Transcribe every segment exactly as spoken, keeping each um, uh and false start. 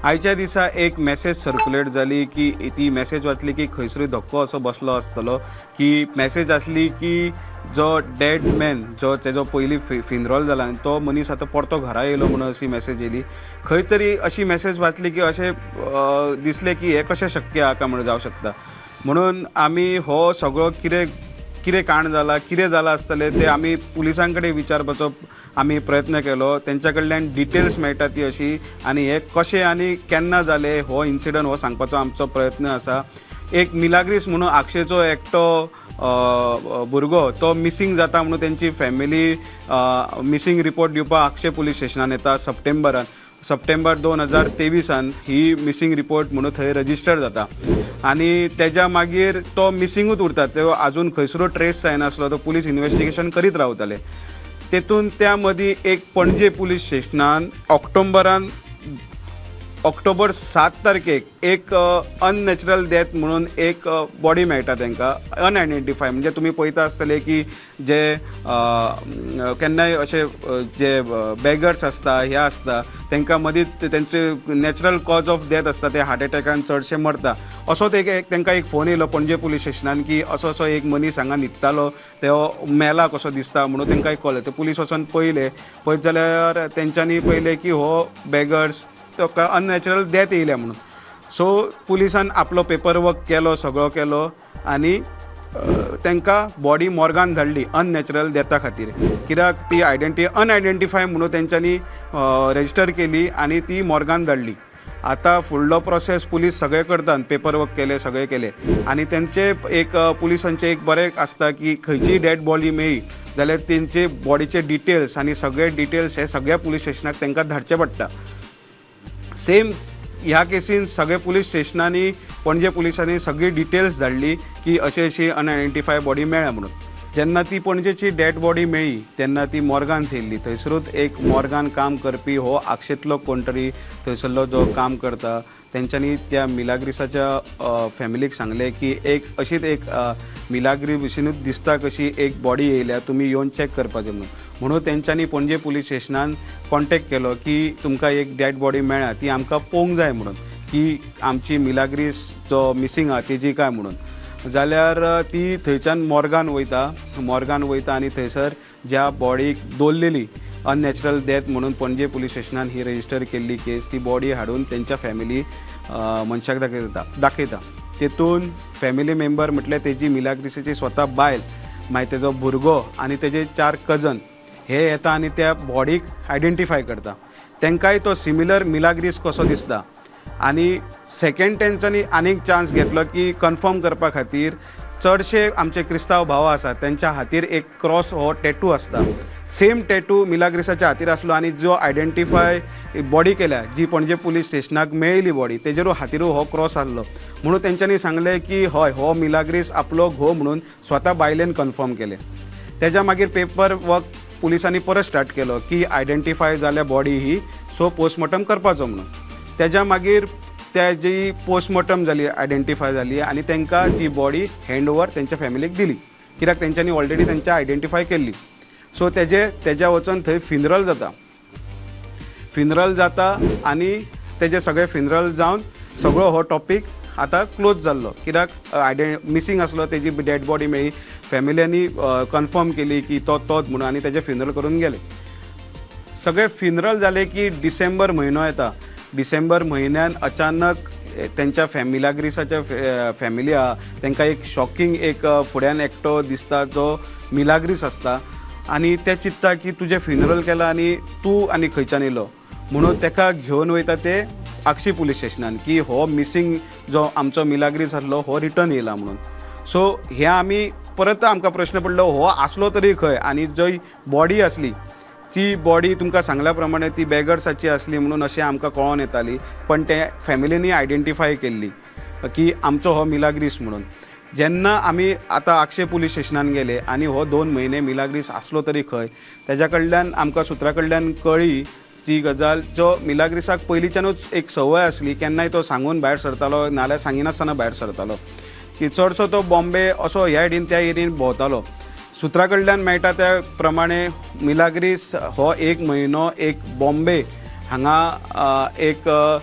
आयच्या दिसा एक मेसेज सर्क्युलेट जाली की ती मेसेज वाचली की खंयसरी धक्को असो बसलो आसतलो की मेसेज आसली की जो डेड मॅन जो तेजो पयलीं फि फिनरॉल जाला आनी तो मनीस आतां परतो घरा येयलो म्हणून अशी मेसेज येयली। खंय तरी अशी मेसेज वाचली की अशें दिसलें की हें कशें शक्य आहा काय म्हणून जावं शकता म्हणून आमी हो सगळो कितें कितें काण जाला कितें जालां आसतलें तें आमी पुलिसां कडेन विचारपाचो आमी प्रयत्न केलो। तेंच्या कडल्यान डिटेल्स मेळटा ती अशी आनी हे कशें आनी केन्ना जालें हो इन्सिडंट हो सांगपाचो आमचो प्रयत्न आसा। एक मिलाग्रीस म्हणून आक्षेचो एकटो भुरगो तो मिसींग जाता म्हणून तेंची फॅमिली मिसींग रिपोर्ट दिवपाक आक्षे पुलीस स्टेशनान येता सप्टेंबरान सप्टेंबर दोन हजार तेवीसान ही मिसींग रिपोर्ट म्हणून थंय रजिस्टर जाता आनी तेज्या मागीर तो मिसिंगूच उरता तो आजून खंयसरो ट्रेस जायनासलो तो पुलीस इन्वेस्टिगेशन करीत रावताले। तेतून त्या मदीं एक पणजे पुलीस स्टेशनान ऑक्टोबरान ऑक्टोबर सात तारखेक एक अननॅचरल डेथ म्हणून एक बॉडी मेळटा तांकां अनआयडेंटिफाय म्हणजे तुमी पळयता आसतले की जे केन्नाय अशे जे बॅगर्स आसता हे आसता तांकां मदींच तेंचे नॅचरल कॉज ऑफ डेथ आसता ते हार्ट एटॅकान चडशे मरता। असोच एक तांकां एक फोन येयलो पणजे पुलीस स्टेशनान की असो असो एक मनीस हांगा न्हिदतालो तो मेला कसो दिसता म्हणून तांकां एक कॉल ते पुलीस वचून पळयले पळयत जाल्यार तेंच्यांनी पळयलें की हो बॅगर्स ताका अननॅचरल डेथ येयल्या म्हणून। सो पुलिसान आपलो पेपर वर्क केलो सगळो केलो आनी तांकां बॉडी मॉर्गान धाडली अननॅचरल डेथा खातीर कित्याक ती आयडेंटी अनआयडेंटिफाय म्हणून तेंच्यांनी रजिस्टर केली आनी ती मॉर्गान धाडली। आतां फुडलो प्रोसेस पुलीस सगळे करतात पेपर वर्क केले सगळे केले आनी तेंचे एक पुलिसांचे एक बरें आसता की खंयची डेड बॉडी मेळ्ळी जाल्यार तेंचे बॉडीचे डिटेल्स आनी सगळे डिटेल्स हे सगळ्या पुलीस स्टेशनाक तांकां धाडचे पडटा। सेम ह्या केसीन सगळे पुलीस स्टेशनांनी पणजे पुलिसांनी सगळी डिटेल्स धाडली की अशी अशी अनआयडेंटिफाय बॉडी मेळ्ळ्या म्हणून। जेन्ना ती पणजेची डेड बॉडी मेळ्ळी तेन्ना ती मॉर्गान थेयल्ली थंयसरूच एक मॉर्गान काम करपी हो आक्षेंतलो कोण तरी थंयसरलो जो काम करता तेंच्यांनी त्या मिलाग्रिसाच्या फॅमिलीक सांगलें की एक अशीच एक मिलाग्री भशेनूच दिसता कशी एक बॉडी येयल्या तुमी येवन चॅक करपाचें म्हणून म्हणून तेंच्यांनी पणजे पुलीस स्टेशनान कॉन्टेक्ट केलो की तुमकां एक डेड बॉडी मेळ्ळ्या ती आमकां पळोवंक जाय म्हणून की आमची मिलाग्रीस जो मिसींग आहा तेजी काय म्हणून जाल्यार ती थंयच्यान मॉर्गान वयता मॉर्गान वयता आनी थंयसर ज्या बॉडीक दवरलेली अननॅचरल डेथ म्हणून पणजे पुलीस स्टेशनान ही रजिस्टर केल्ली केस ती बॉडी हाडून तेंच्या फॅमिली मनशाक दाखयता दाखयता तेतून फॅमिली मेंबर म्हटल्यार तेजी मिलाग्रिसाची स्वता बायल मागीर तेजो भुरगो आनी तेजे चार कजन हे येता आनी त्या बॉडीक आयडेंटिफाय करता तांकांय तो सिमिलर मिलाग्रीस कसो दिसता आनी सेकेंड तेंच्यांनी आनीक चान्स घेतलो की कन्फर्म करपा खातीर चडशे आमचे क्रिस्तांव भाव आसात तेंच्या हातीर एक क्रॉस हो टॅटू आसता सेम टॅटू मिलाग्रिसाच्या हातीर आसलो आनी जो आयडेंटिफाय बॉडी केल्या जी पणजे पुलीस स्टेशनाक मेळिल्ली बॉडी तेजेरू हातीरू हो क्रॉस आसलो म्हणून तेंच्यांनी सांगलें की हय हो मिलाग्रीस आपलो घो म्हणून स्वता बायलेन कन्फर्म केलें। तेज्या मागीर पेपर वर्क पुलिसांनी परत स्टार्ट केलो की आयडेंटिफाय जाल्या बॉडी ही सो पोस्टमॉर्टम करपाचो म्हणून। तेज्या मागीर तेजी पोस्टमॉर्टम जाली आयडेंटिफाय जाली आनी तांकां ती बॉडी हँड ओवर तेंच्या फॅमिलीक दिली कित्याक तेंच्यांनी ऑलरेडी तेंच्या आयडेंटिफाय केल्ली। सो तेजे तेज्या वचून थंय फिनरल जाता फिनरल जाता आनी तेजे सगळे फिनरल जावन सगळो हो टॉपीक आतां क्लोज जाल्लो कित्याक आयडे मिसींग आसलो तेजी डेड बॉडी मेळ्ळी फॅमिलींनी कन्फर्म केली की तो तोच म्हणून आनी तेजे फिनरल करून गेले। सगळे फिनरल जाले की डिसेंबर म्हयनो येता डिसेंबर म्हयन्यान अचानक तेंच्या मिलाग्रिसाच्या फॅमिली आहा तांकां एक शॉकींग एक फुड्यान एकटो दिसता जो मिलाग्रीस आसता आनी ते चिंतता की तुजें फिनरल केलां आनी तूं आनी खंयच्यान येयलो म्हणून ताका घेवन वयता ते आक्षी पुलीस स्टेशनान की हो मिसींग जो आमचो मिलाग्रीस आसलो हो रिटर्न येयला म्हणून। सो हे आमी परत आमकां प्रश्न पडलो हो आसलो तरी खंय आनी जंय बॉडी आसली ती बॉडी तुमकां सांगल्या प्रमाणे ती बॅगर्साची आसली म्हणून अशें आमकां कळोन येताली पण ते फॅमिलीनी आयडेंटिफाय केल्ली की आमचो हो मिलाग्रीस म्हणून। जेन्ना आमी आतां आक्षे पुलीस स्टेशनान गेले आनी हो दोन म्हयने मिलाग्रीस आसलो तरी खंय तेज्या कडल्यान आमकां सुत्रा कडल्यान कळ्ळी ती गजाल जो मिलाग्रिसाक पयलींच्यानूच एक संवय आसली केन्नाय तो सांगून भायर सरतालो नाल्यार सांगिनासतना भायर सरतालो की चडसो तो बॉम्बे असो ह्या एरीन त्या एरीन भोंवतालो। सुत्रा कडल्यान मेळटा त्या प्रमाणे मिलाग्रीस हो एक म्हयनो एक बॉम्बे हांगा एक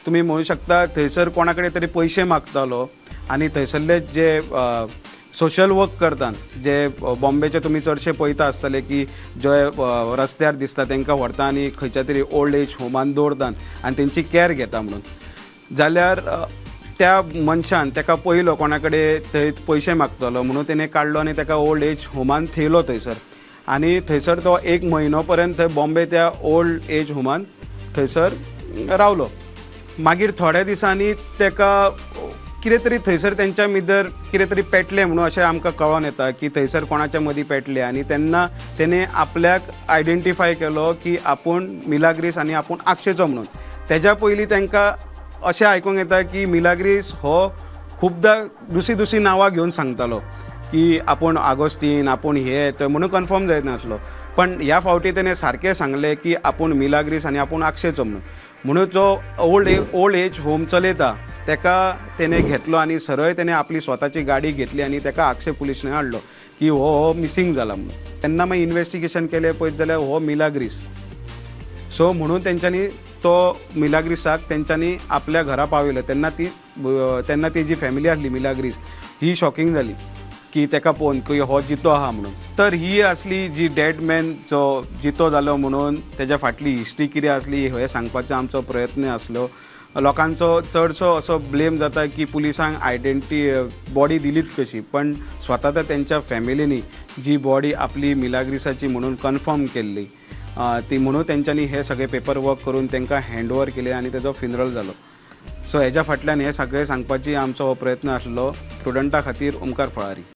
तुमी म्हणू शकता थंयसर कोणा कडेन तरी पयशे मागतालो आनी थंयसरले जे सोशल वर्क करतात जे बॉम्बेचे तुमी चडशे पळयता आसतले की जे रस्त्यार दिसता तांकां व्हरता आनी खंयच्या तरी ओल्ड एज होमान दवरतात आनी तेंची कॅर घेता म्हणून जाल्यार त्या मनशान ताका पयलो कोणा कडेन थंय पयशे मागतलो म्हणून तेणें काडलो आनी ताका ओल्ड एज होमान थेयलो थंयसर आनी थंयसर तो एक म्हयनो पर्यंत थंय बॉम्बे त्या ओल्ड एज होमान थंयसर रावलो. मागीर थोड्या दिसांनी ताका कितें तरी थंयसर तेंच्या भितर कितें तरी पेटलें म्हणून अशें आमकां कळोन येता की थंयसर कोणाच्या मदीं पेटलें आनी तेन्ना तेणें आपल्याक आयडेंटिफाय केलो की आपूण मिलाग्रीस आनी आपूण आक्षेचो म्हणून. तेज्या पयलीं तांकां अशें आयकूंक येता की मिलाग्रीस हो खुबदां दुसरी दुसरी नांवां घेवन सांगतालो की आपूण आगोस्तीन आपूण हे तो म्हणून कन्फर्म जायत नासलो. पण ह्या फावटी तेणें सारकें सांगलें की आपूण मिलाग्रीस आनी आपूण आक्षेचो म्हणून. म्हणून जो old age old age home चलयता ताका तेणें घेतलो आनी सरळ तेणें आपली स्वताची गाडी घेतली आनी ताका आक्षे पुलिशें हाडलो की हो हो मिसींग जाला म्हणून. तेन्ना मागीर इन्वेस्टिगेशन केलें पळयत जाल्यार हो मिलाग्रीस. सो म्हणून तेंच्यांनी तो मिलाग्रिसाक तेंच्यांनी आपल्या घरा पावयलो. तेन्ना ती तेन्ना तेजी फॅमिली आसली मिलाग्रीस ही शॉकिंग जाली की ताका पळोवन की हो जितो आहा म्हणून. तर ही आसली जी डेड मॅन जो जितो जालो म्हणून तेज्या फाटली हिस्ट्री कितें आसली हे सांगपाचो आमचो प्रयत्न आसलो. लोकांचो चडसो असो ब्लेम जाता की पुलिसांक आयडेंटी बॉडी दिलीत कशी, पण स्वता तर तेंच्या फॅमिलीनी जी बॉडी आपली मिलाग्रिसाची म्हणून कन्फर्म केल्ली ती म्हणून तेंच्यांनी हे सगळे पेपर वर्क करून तांकां हँड ओवर केले आनी तेजो फिनरल जालो. सो हेज्या फाटल्यान हे सगळें सांगपाची आमचो हो प्रयत्न आसलो. स्टुडंटा खातीर ओमकार फळारी.